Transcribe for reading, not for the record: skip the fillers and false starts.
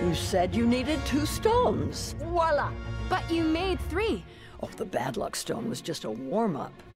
You said you needed 2 stones. Voila! But you made 3. Oh, the bad luck stone was just a warm-up.